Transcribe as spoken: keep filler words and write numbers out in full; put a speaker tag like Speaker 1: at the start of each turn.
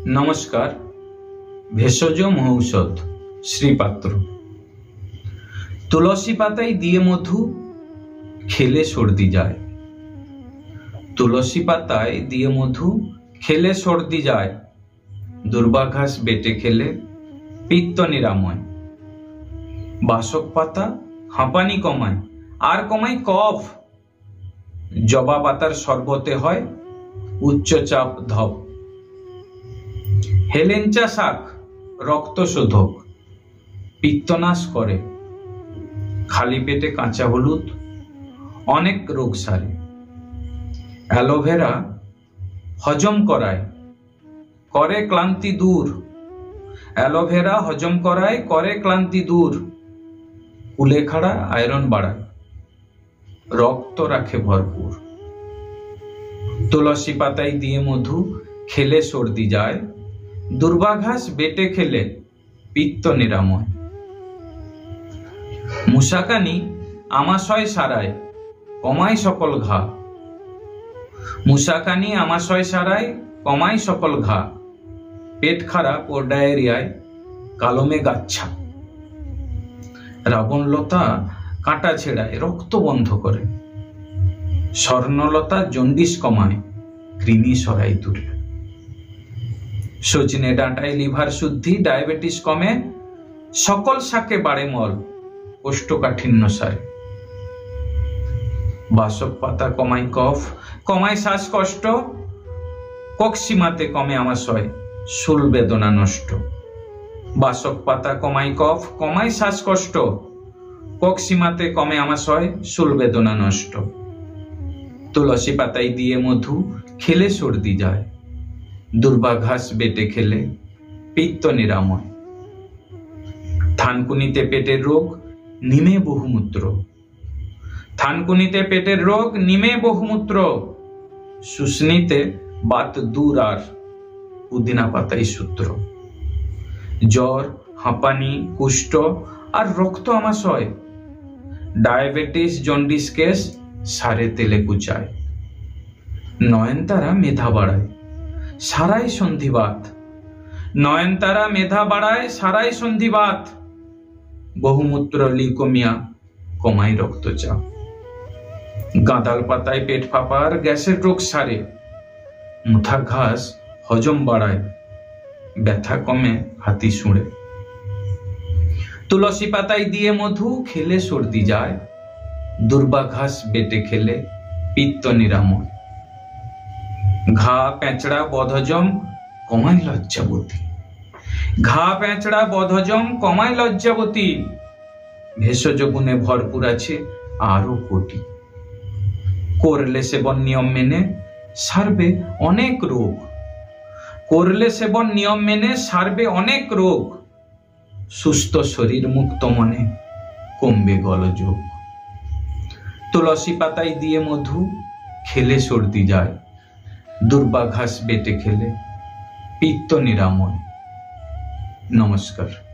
Speaker 1: নমস্কার। ভেষজ মহৌষধ শ্রীপাত্র। তুলসী পাতায় দিয়ে মধু খেলে সর্দি যায়। তুলসী পাতায় দিয়ে মধু খেলে সর্দি যায়। দুর্বা ঘাস বেটে খেলে পিত্ত নিরাময়। বাসক পাতা হাঁপানি কমায় আর কমায় কফ। জবা পাতার শরবতে হয় উচ্চচাপ ধপ। হেলেঞ্চা শাক রক্ত শোধক, পিত্তনাশ করে। খালি পেটে কাঁচা হলুদ অনেক রোগ সারে। অ্যালোভেরা হজম করায়, করে ক্লান্তি দূর। অ্যালোভেরা হজম করায়, করে ক্লান্তি দূর। কুলেখাড়া আয়রন বাড়ায়, রক্ত রাখে ভরপুর। তুলসী পাতায় দিয়ে মধু খেলে সর্দি যায়। দুর্বা ঘাস বেটে খেলে পিত্ত নিরাময়। মুসাকানি আমাশয় সারায়, কমায় সকল ঘা। মুসাকানি আমাশয় সারায়, কমায় সকল ঘা। পেট খারাপ ও ডায়রিয়ায় কালমে গাচ্ছা। রাবণলতা কাঁটা ছেড়ায়, রক্ত বন্ধ করে। স্বর্ণলতা জন্ডিস কমায়, কৃমি সরাই তুলে। সজনে ডাঁটায় লিভার শুদ্ধি, ডায়াবেটিস কমে। সকল শাকে বাড়ে মল, কোষ্ঠকাঠিন্য সারে। বাসক পাতা কমায় কফ, কমায় শ্বাসকষ্ট। কক্সিমাতে কমে আমাশয়, শূল বেদনা নষ্ট। বাসক পাতা কমায় কফ, কমায় শ্বাসকষ্ট। কক্সিমাতে কমে আমাশয়, শূল বেদনা নষ্ট। তুলসী পাতায় দিয়ে মধু খেলে সর্দি যায়। দুর্বা ঘাস বেটে খেলে পিত্ত নিরাময়। থানকুনিতে পেটের রোগ, নিমে বহুমূত্র। থানকুনিতে পেটের রোগ, নিমে বহুমূত্র। শুষ্নিতে বাত দূর আর পুদিনা পাতাই সূত্র। জ্বর, হাঁপানি, কুষ্ঠ আর রক্ত আমাশয়। ডায়াবেটিস জন্ডিস কেস সারে তেলে কুচায়। নয়নতারা মেধা বাড়ায়, সারাই সন্ধিবাত। নয়নতারা মেধা বাড়ায়, সারাই সন্ধিবাত। বহুমূত্র লিউকোমিয়া কমায় রক্তচাপ। গাঁদাল পাতায় পেট ফাঁপার গ্যাসের রোগ সারে। মুথা ঘাস হজম বাড়ায়, ব্যথা কমে হাতি শুঁড়ে। তুলসী পাতায় দিয়ে মধু খেলে সর্দি যায়। দুর্বা ঘাস বেটে খেলে পিত্ত নিরাময়। ঘা পেঁচড়া বদহজম কমায় লজ্জাবতী। ঘা পেঁচড়া বদহজম কমায় লজ্জাবতী। ভেষজ গুণে ভরপুর আছে আরো কোটি। করলে সেবন নিয়ম মেনে সারবে অনেক রোগ। করলে সেবন নিয়ম মেনে সারবে অনেক রোগ। সুস্থ শরীর মুক্ত মনে কমবে গলযোগ। তুলসী পাতায় দিয়ে মধু খেলে সর্দি যায়। দুর্বা ঘাস বেটে খেলে পিত্ত নিরাময়। নমস্কার।